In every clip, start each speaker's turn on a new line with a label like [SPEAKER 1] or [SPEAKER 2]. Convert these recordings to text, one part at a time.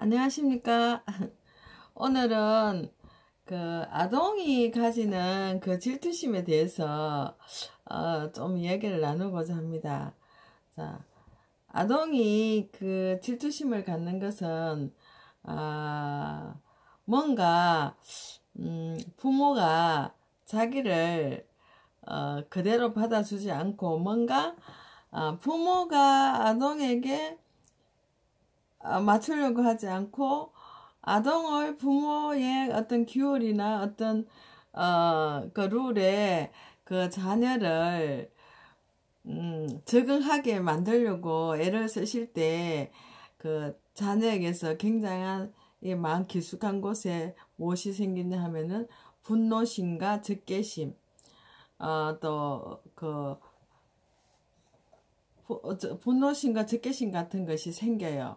[SPEAKER 1] 안녕하십니까. 오늘은 그 아동이 가지는 그 질투심에 대해서 좀 이야기를 나누고자 합니다. 자, 아동이 그 질투심을 갖는 것은 뭔가 부모가 자기를 그대로 받아주지 않고 뭔가 부모가 아동에게 맞추려고 하지 않고 아동의 부모의 어떤 규율이나 어떤 그 룰에 그 자녀를 적응하게 만들려고 애를 쓰실 때 그 자녀에게서 굉장한 이 마음 깊숙한 곳에 무엇이 생기냐 하면은 분노심과 적개심, 또 그 분노심과 적개심 같은 것이 생겨요.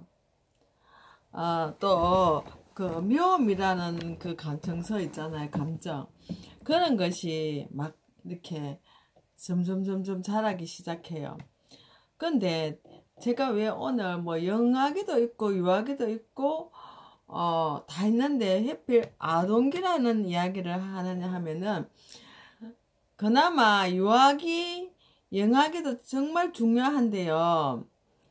[SPEAKER 1] 또 그 미움이라는 그 감정서 있잖아요. 감정. 그런 것이 막 이렇게 점점 자라기 시작해요. 근데 제가 왜 오늘 뭐 영아기도 있고 유아기도 있고 다 있는데 하필 아동기라는 이야기를 하느냐 하면은 그나마 유아기, 영아기도 정말 중요한데요.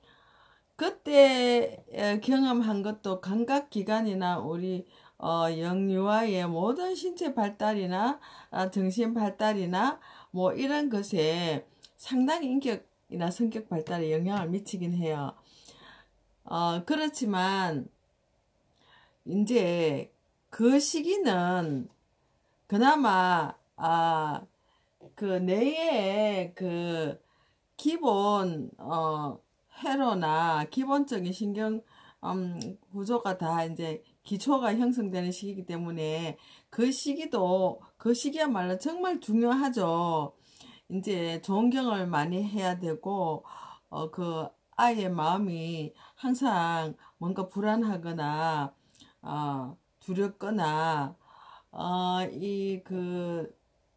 [SPEAKER 1] 그때 경험한 것도 감각기관이나 우리 영유아의 모든 신체 발달이나 정신 발달이나 뭐 이런 것에 상당히 인격이나 성격 발달에 영향을 미치긴 해요. 그렇지만 이제 그 시기는 그나마 그 뇌의 그 기본 회로나 기본적인 신경 구조가 다 이제 기초가 형성되는 시기이기 때문에 그 시기야말로 정말 중요하죠. 이제 좋은 경험을 많이 해야 되고 그 아이의 마음이 항상 뭔가 불안하거나 두렵거나 이 그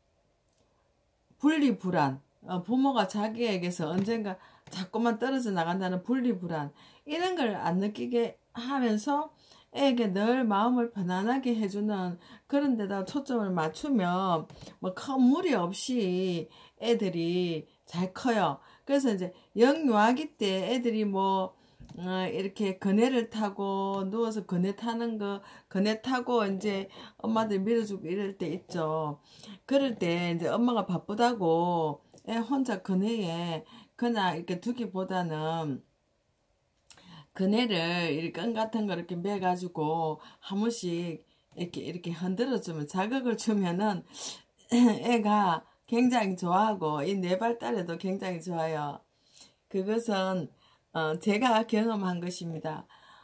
[SPEAKER 1] 분리불안, 부모가 자기에게서 언젠가 자꾸만 떨어져 나간다는 분리불안, 이런 걸 안 느끼게 하면서 애에게 늘 마음을 편안하게 해주는 그런 데다 초점을 맞추면 뭐 큰 무리 없이 애들이 잘 커요. 그래서 이제 영유아기 때 애들이 뭐 이렇게 그네를 타고 누워서 그네 타는 거, 그네 타고 이제 엄마들 밀어주고 이럴 때 있죠. 그럴 때 이제 엄마가 바쁘다고 애 혼자 그네에 그냥 이렇게 두기보다는 그네를 이렇게 끈 같은 거 이렇게 매가지고 한 번씩 이렇게 흔들어주면 자극을 주면은 애가 굉장히 좋아하고 이 뇌발달에도 굉장히 좋아요. 그것은 제가 경험한 것입니다.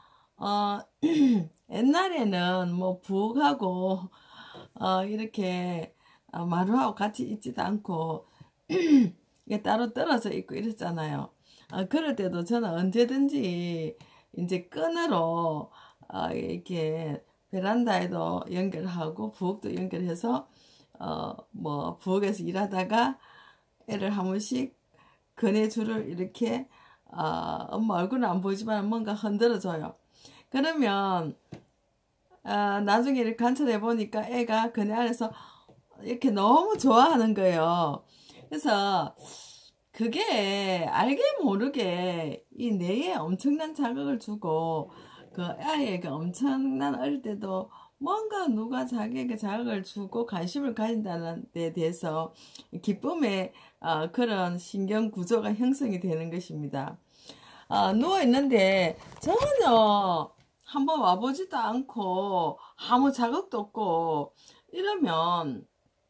[SPEAKER 1] 옛날에는 뭐 부엌하고 이렇게 마루하고 같이 있지도 않고 이게 따로 떨어져 있고 이랬잖아요. 그럴 때도 저는 언제든지 이제 끈으로 이렇게 베란다에도 연결하고 부엌도 연결해서 뭐 부엌에서 일하다가 애를 한 번씩 그네줄을 이렇게 엄마 얼굴은 안 보이지만 뭔가 흔들어줘요. 그러면 나중에 이렇게 관찰해 보니까 애가 그네 안에서 이렇게 너무 좋아하는 거예요. 그래서 그게 알게 모르게 이 뇌에 엄청난 자극을 주고 그 아이에게 엄청난 어릴 때도 뭔가 누가 자기에게 자극을 주고 관심을 가진다는 데 대해서 기쁨의 그런 신경 구조가 형성이 되는 것입니다. 누워 있는데 전혀 한번 와보지도 않고 아무 자극도 없고 이러면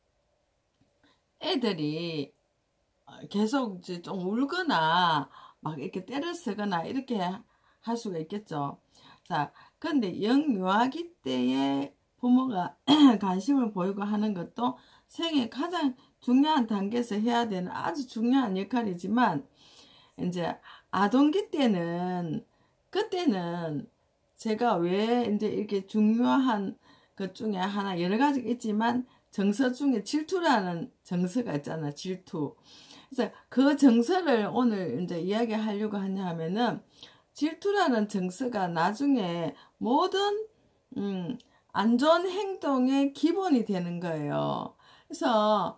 [SPEAKER 1] 애들이 계속 이제 좀 울거나 막 이렇게 때를 쓰거나 이렇게 할 수가 있겠죠. 자, 근데 영유아기 때에 부모가 관심을 보이고 하는 것도 생애 가장 중요한 단계에서 해야 되는 아주 중요한 역할이지만 이제 아동기 때는 그때는 제가 왜 이제 이렇게 중요한 것 중에 하나 여러 가지 있지만 정서 중에 질투라는 정서가 있잖아. 질투. 그래서 그 정서를 오늘 이제 이야기하려고 하냐 하면은 질투라는 정서가 나중에 모든 안 좋은 행동의 기본이 되는 거예요. 그래서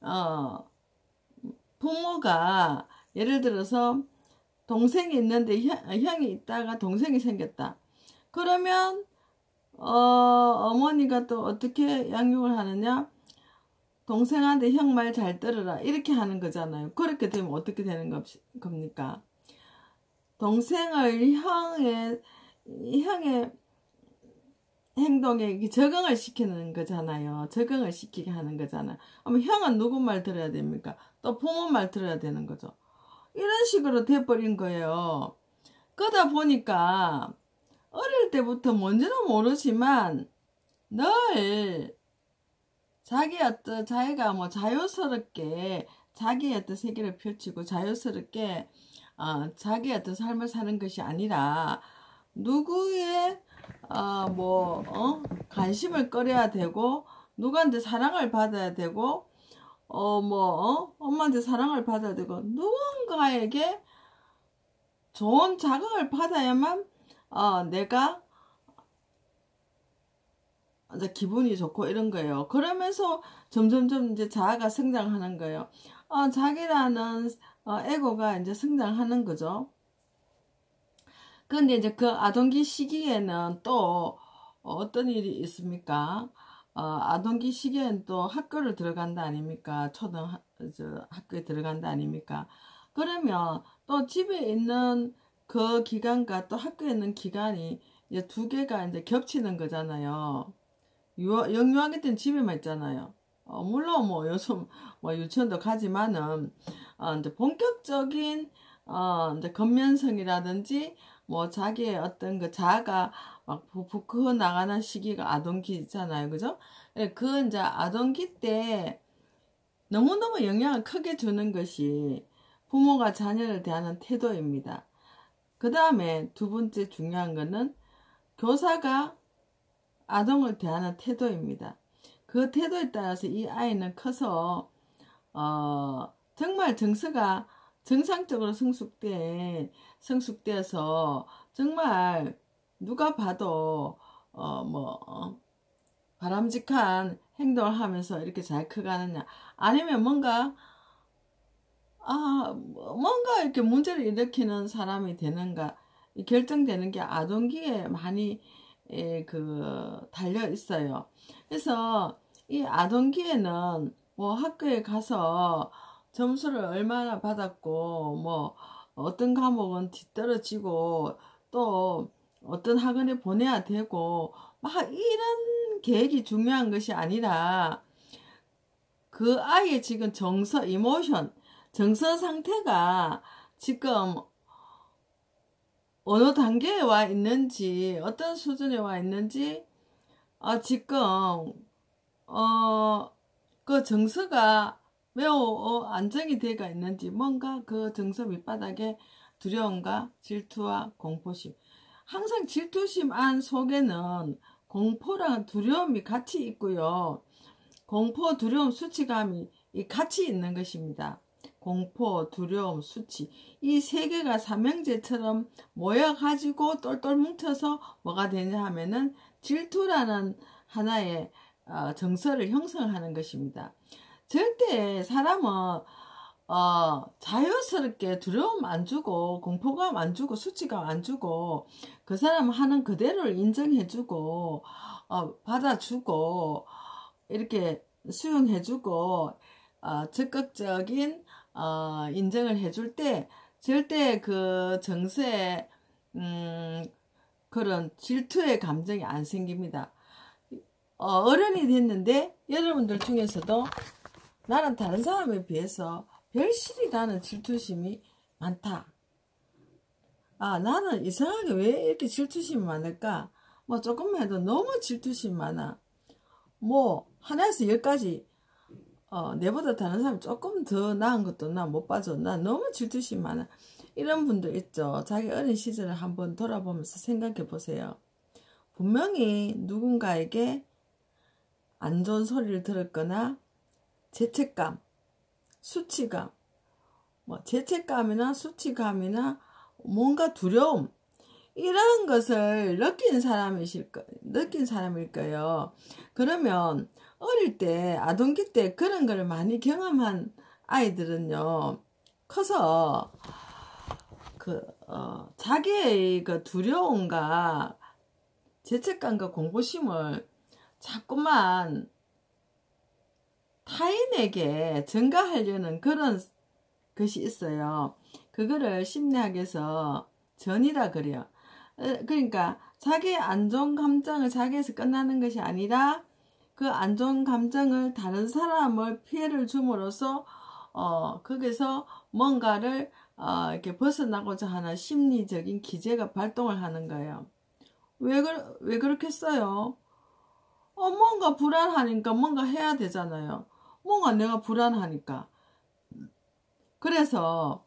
[SPEAKER 1] 부모가 예를 들어서 동생이 있는데 형이 있다가 동생이 생겼다. 그러면 어머니가 또 어떻게 양육을 하느냐? 동생한테 형 말 잘 들으라 이렇게 하는 거잖아요. 그렇게 되면 어떻게 되는 겁니까? 동생을 형의 행동에 적응을 시키는 거잖아요. 적응을 시키게 하는 거잖아요. 그럼 형은 누구 말 들어야 됩니까? 또 부모 말 들어야 되는 거죠. 이런 식으로 돼버린 거예요. 그러다 보니까 어릴 때부터 뭔지는 모르지만 늘 자기가 뭐 자유스럽게 자기의 어떤 세계를 펼치고 자유스럽게 자기의 어떤 삶을 사는 것이 아니라 누구의 관심을 끌어야 되고 누구한테 사랑을 받아야 되고 엄마한테 사랑을 받아야 되고 누군가에게 좋은 자극을 받아야만 내가 이제 기분이 좋고 이런 거예요. 그러면서 점점점 이제 자아가 성장하는 거예요. 자기라는 에고가 이제 성장하는 거죠. 근데 이제 그 아동기 시기에는 또 어떤 일이 있습니까? 아동기 시기에는 또 학교를 들어간다 아닙니까? 학교에 들어간다 아닙니까? 그러면 또 집에 있는 그 기간과 또 학교에 있는 기간이 이제 두 개가 이제 겹치는 거잖아요. 영유아기 때는 집에만 있잖아요. 물론 뭐 요즘 뭐 유치원도 가지만은 이제 본격적인 이제 건면성이라든지 뭐 자기의 어떤 그 자아가 막 부끄러 나가는 시기가 아동기잖아요. 그죠? 그 이제 아동기 때 너무너무 영향을 크게 주는 것이 부모가 자녀를 대하는 태도입니다. 그 다음에 두 번째 중요한 거는 교사가 아동을 대하는 태도입니다. 그 태도에 따라서 이 아이는 커서 정말 정서가 정상적으로 성숙되어서 정말 누가 봐도 바람직한 행동을 하면서 이렇게 잘 커가느냐, 아니면 뭔가 이렇게 문제를 일으키는 사람이 되는가, 결정되는 게 아동기에 많이 달려 있어요. 그래서 이 아동기에는 뭐 학교에 가서 점수를 얼마나 받았고, 뭐 어떤 과목은 뒤떨어지고, 또 어떤 학원에 보내야 되고, 막 이런 계획이 중요한 것이 아니라 그 아이의 지금 정서 상태가 지금 어느 단계에 와 있는지, 어떤 수준에 와 있는지, 지금 그 정서가 매우 안정이 되어 있는지, 뭔가 그 정서 밑바닥에 두려움과 질투와 공포심, 항상 질투심 안 속에는 공포랑 두려움이 같이 있고요. 공포, 두려움, 수치감이 같이 있는 것입니다. 공포, 두려움, 수치, 이 세 개가 삼형제처럼 모여가지고 똘똘 뭉쳐서 뭐가 되냐 하면은 질투라는 하나의 정서를 형성하는 것입니다. 절대 사람은 자유스럽게 두려움 안 주고 공포감 안 주고 수치감 안 주고 그 사람 하는 그대로를 인정해주고 받아주고 이렇게 수용해주고 적극적인 인정을 해줄 때 절대 그 정서에 그런 질투의 감정이 안 생깁니다. 어른이 됐는데 여러분들 중에서도 나는 다른 사람에 비해서 별실이 나는 질투심이 많다. 나는 이상하게 왜 이렇게 질투심이 많을까? 뭐 조금만 해도 너무 질투심이 많아. 뭐 하나에서 10까지 내보다 다른 사람이 조금 더 나은 것도 나 못 봐줘. 나 너무 질투심이 많아. 이런 분들 있죠. 자기 어린 시절을 한번 돌아보면서 생각해 보세요. 분명히 누군가에게 안 좋은 소리를 들었거나 죄책감, 수치감, 뭐 죄책감이나 수치감이나 뭔가 두려움, 이런 것을 느낀 사람일 거예요. 그러면 어릴 때, 아동기 때 그런 걸 많이 경험한 아이들은요, 커서 자기의 그 두려움과 죄책감과 공포심을 자꾸만 타인에게 전가하려는 그런 것이 있어요. 그거를 심리학에서 전이라 그래요. 그러니까 자기의 안 좋은 감정을 자기에서 끝나는 것이 아니라 그 안 좋은 감정을 다른 사람을 피해를 줌으로써 거기서 뭔가를 이렇게 벗어나고자 하는 심리적인 기제가 발동을 하는 거예요. 왜 그렇겠어요? 뭔가 불안하니까 뭔가 해야 되잖아요. 뭔가 내가 불안하니까. 그래서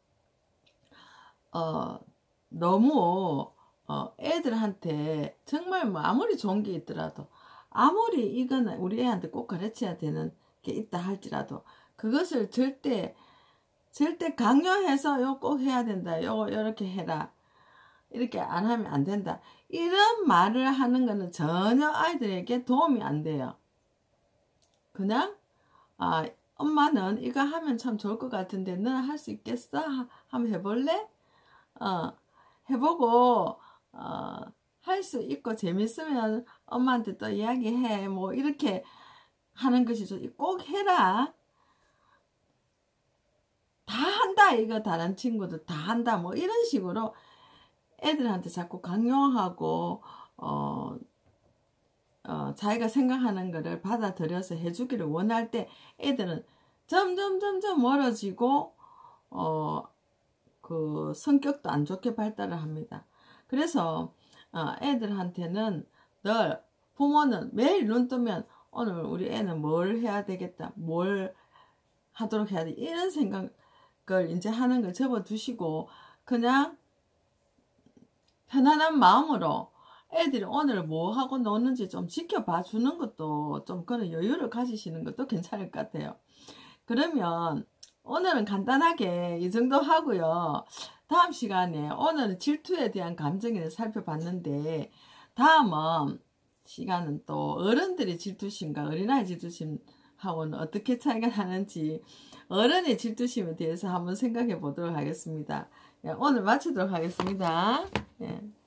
[SPEAKER 1] 너무 애들한테 정말 뭐 아무리 좋은 게 있더라도, 아무리 이거는 우리 애한테 꼭 가르쳐야 되는 게 있다 할지라도 그것을 절대 강요해서 요 꼭 해야 된다, 요렇게 해라, 이렇게 안 하면 안 된다, 이런 말을 하는 거는 전혀 아이들에게 도움이 안 돼요. 그냥 엄마는 이거 하면 참 좋을 것 같은데 너는 할 수 있겠어? 한번 해볼래? 해보고 할 수 있고 재밌으면 엄마한테 또 이야기해, 뭐 이렇게 하는 것이 꼭 해라, 다 한다, 이거 다른 친구들 다 한다, 뭐 이런 식으로 애들한테 자꾸 강요하고 자기가 생각하는 거를 받아들여서 해주기를 원할 때 애들은 점점 멀어지고 그 성격도 안 좋게 발달을 합니다. 그래서 애들한테는 늘 부모는 매일 눈 뜨면 오늘 우리 애는 뭘 해야 되겠다, 뭘 하도록 해야 돼, 이런 생각을 이제 하는 걸 접어두시고 그냥 편안한 마음으로 애들이 오늘 뭐 하고 노는지 좀 지켜봐 주는 것도, 좀 그런 여유를 가지시는 것도 괜찮을 것 같아요. 그러면 오늘은 간단하게 이 정도 하고요. 다음 시간에 오늘은 질투에 대한 감정을 살펴봤는데, 다음은 시간은 또 어른들의 질투심과 어린아이 질투심하고는 어떻게 차이가 나는지, 어른의 질투심에 대해서 한번 생각해 보도록 하겠습니다. 오늘 마치도록 하겠습니다. 예.